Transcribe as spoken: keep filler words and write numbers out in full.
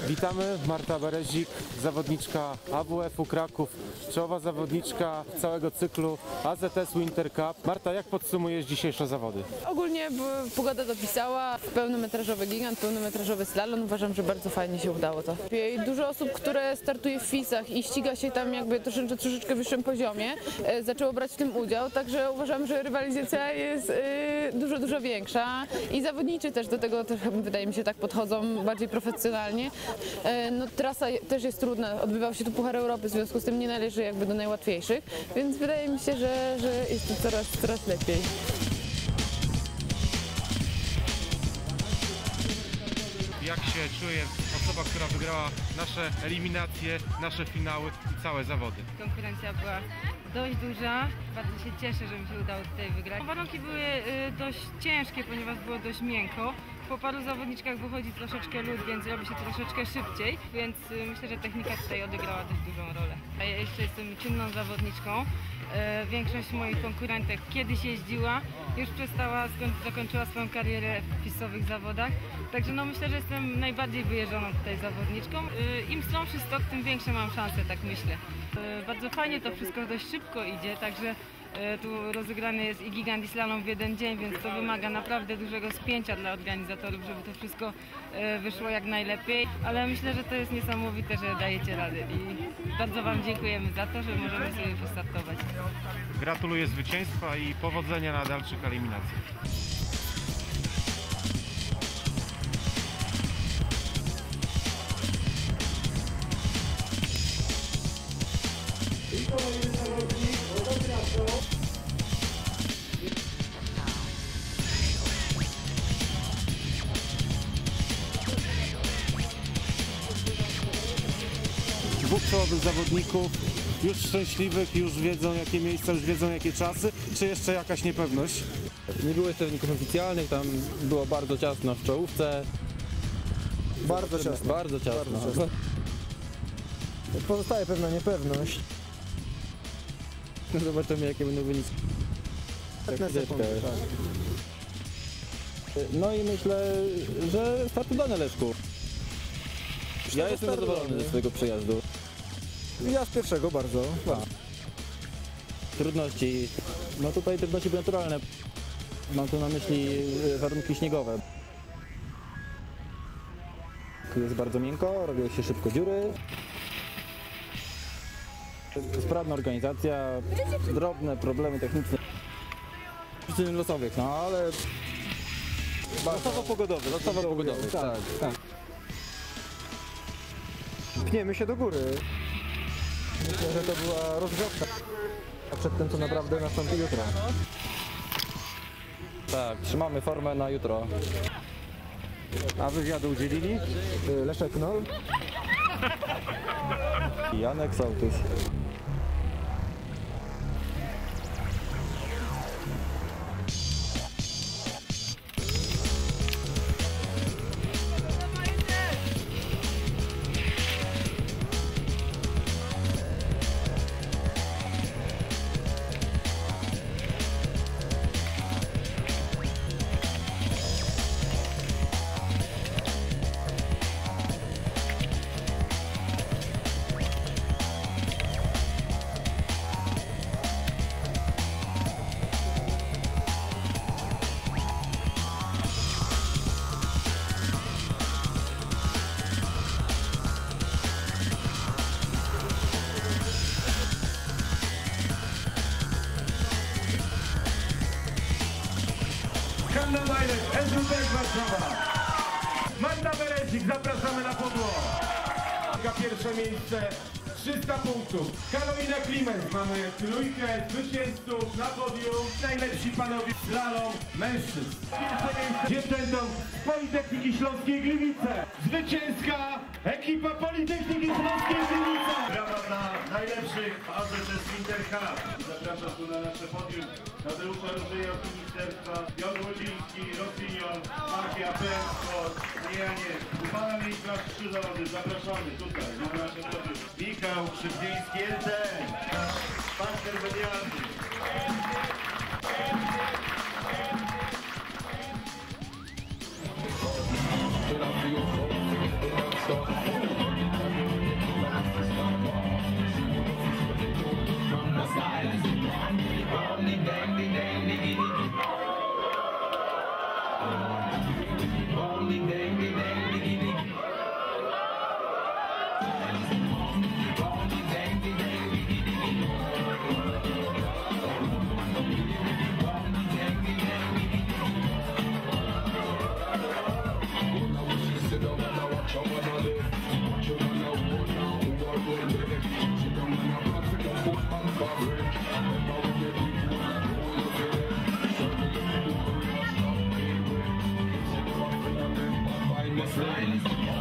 Witamy, Marta Berezik, zawodniczka A W F-u Kraków, czołowa zawodniczka całego cyklu A Z S Winter Cup. Marta, jak podsumujesz dzisiejsze zawody? Ogólnie pogoda dopisała, pełnometrażowy gigant, pełnometrażowy slalom. Uważam, że bardzo fajnie się udało to. I dużo osób, które startuje w fisach i ściga się tam jakby troszeczkę, troszeczkę wyższym poziomie, e, zaczęło brać w tym udział, także uważam, że rywalizacja jest e, dużo, dużo większa i zawodnicy też do tego, też, wydaje mi się, tak podchodzą bardziej profesjonalnie. E, no, trasa też jest trudna, odbywał się tu Puchar Europy, w związku z tym nie należy jakby do najłatwiejszych, więc wydaje mi się, że, że jest to coraz, coraz lepiej. Jak się czuje osoba, która wygrała nasze eliminacje, nasze finały i całe zawody? Konkurencja była dość duża, bardzo się cieszę, że mi się udało tutaj wygrać. Warunki były dość ciężkie, ponieważ było dość miękko. Po paru zawodniczkach wychodzi troszeczkę lód, więc robi się troszeczkę szybciej, więc myślę, że technika tutaj odegrała dość dużą rolę. A ja jeszcze jestem czynną zawodniczką. Większość moich konkurentek kiedyś jeździła, już przestała, zakończyła swoją karierę w fisowych zawodach. Także no myślę, że jestem najbardziej wyjeżdżoną tutaj zawodniczką. Im stromszy stok, tym większe mam szanse, tak myślę. Bardzo fajnie to wszystko dość szybko idzie, także tu rozegrany jest i gigant i slalom w jeden dzień, więc to wymaga naprawdę dużego spięcia dla organizatorów, żeby to wszystko wyszło jak najlepiej. Ale myślę, że to jest niesamowite, że dajecie radę i bardzo Wam dziękujemy za to, że możemy sobie wystartować. Gratuluję zwycięstwa i powodzenia na dalszych eliminacjach. I kolejny zawodnik, fotografią. Dwóch czołowych zawodników, już szczęśliwych, już wiedzą jakie miejsca, już wiedzą jakie czasy, czy jeszcze jakaś niepewność? Nie było jeszcze wyników oficjalnych, tam było bardzo ciasno w czołówce. Bardzo ciasno. Bardzo ciasno. Bardzo ciasno. Pozostaje pewna niepewność. Zobaczymy, jakie będą wyniki. Tak na sekundę, tak. No i myślę, że start udany, Leszku. Ja jestem zadowolony ze swojego przejazdu. Ja z pierwszego bardzo. Tak. Trudności, no tutaj trudności były naturalne. Mam tu na myśli warunki śniegowe. Tu jest bardzo miękko, robią się szybko dziury. Sprawna organizacja, drobne problemy techniczne. Przyczyn losowych, no ale... Losowo-pogodowy, Losowo-pogodowy, tak, tak. Pniemy się do góry. Myślę, że to była rozgrzewka. A przed tym, co naprawdę nastąpi jutro. Tak, trzymamy formę na jutro. A wywiadu udzielili? Leszek Knoll. I Janek Sołtys. Hanna Majlek, S W P Warszawa. Marta Berezik, zapraszamy na podło. Pierwsze miejsce, trzysta punktów. Karolina Klimens, mamy trójkę zwycięzców na podium. Najlepsi panowie slalom mężczyzn. Pierwsze miejsce dziewczętom z Politechniki Śląskiej Gliwice. Zwycięska ekipa Politechniki Śląskiej Gliwice. Brawa dla najlepszych A Z S Winter Cup. Zapraszam tu na nasze podium Tadeusza Różyja z Ministerstwa, Piotr Łodziński, Rosynion, Mafia, Pensport, Janie. Pana ministra trzy zawody, zapraszamy tutaj na nasze podium. Michał Krzywdziński, L T N, nasz partner medialny. Teraz już, teraz to Slide.